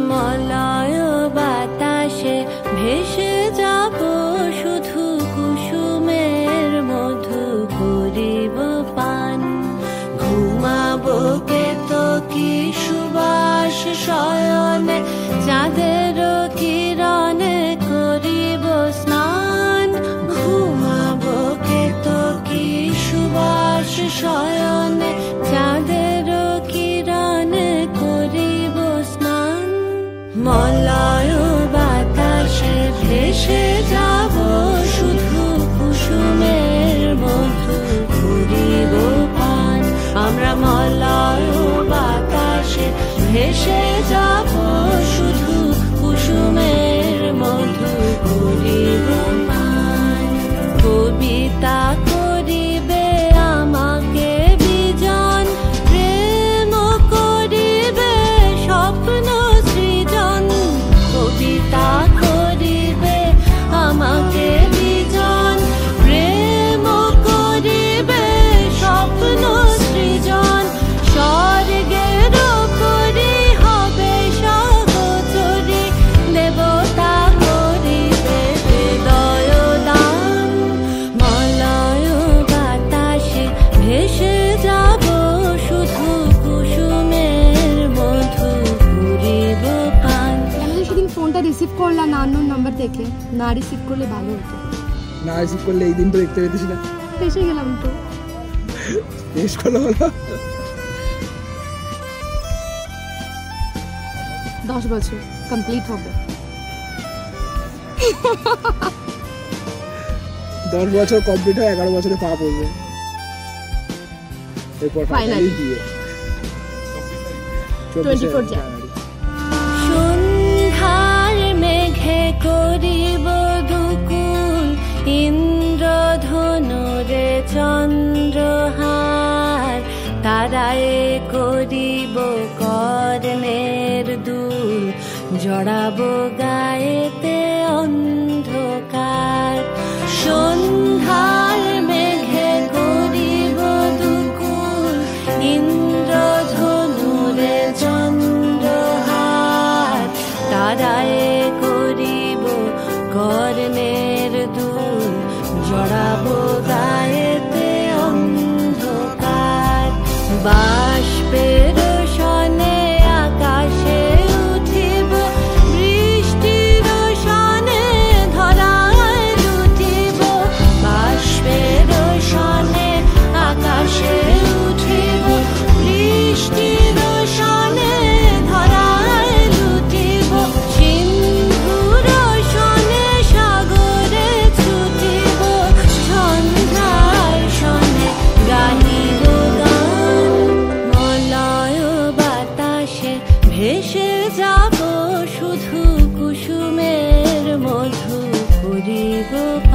মলয় বাতাসে ভেসে যাব শুধু কুসুমের মধু করিব পান। ঘুমাবো কেতকী সুবাস শয়নে চাঁদের কিরণে করিব স্নান। ঘুমাবো কেতকী সুবাস শয়নে চাঁদের কিরণে করিব স্নান। মলয় বাতাসে ভেসে যাব শুধু কুসুমের মধু করিব পান। আমরা মলয় বাতাসে ভেসে যাব শুধু কুসুমের মধু করিব পান। কবিতা করিবে আমাকে বিজন, প্রেম করিবে স্বপ্ন সৃজন। কবিতা করিবে আমাকে বিজন, প্রেম করিবে স্বপ্ন সৃজন। স্বর্গের করি হবে সহচরী, দেবতা করিবে হৃদয় দান। মলয় বাতাসে ভেসে যাব শুধু কুসুমের মধু করিব পান। আমি সেদিন ফোনটা রিসিভ করলাম না, আননোন নাম্বার দেখে। না রিসিভ করলে ভালো হতো। না রিসিভ করলে এই দিন তো দেখতে পেতিস না। ফেসে গেলাম তো। বেশ ভালো হলো। 10 বছর কমপ্লিট হবে। 10 বছর কমপ্লিট হয়, 11 বছরে পা পড়বে। এরপর ফাইনালি বিয়ে। 24 জানুয়ারি। সন্ধ্যার মেঘে করিব দুকুল, ইন্দ্রধনুরে চন্দ্রহার। তারায় করিব কর্ণের দুল, জড়াবো গায়েতে অন্ধকার। সন্ধ্যার মেঘে করিব দুকুল, ইন্দ্রধনুরে চন্দ্রহার। তারায় করিব কর্ণের দুল, জড়াবো গায়েতে অন্ধকার। বাষ্পের সনে আকাশে উঠিব, বৃষ্টির সনে ধরায় লুটিব। বাষ্পের সনে আকাশে উঠিব, বৃষ্টির সনে ধরায় লুটিব। সিন্ধুর সনে সাগরে ছুটিব, সন্ধ্যার সনে গাহিব গান। মলয় বাতাসে ভেসে যাব শুধু কুসুমের মধু করিব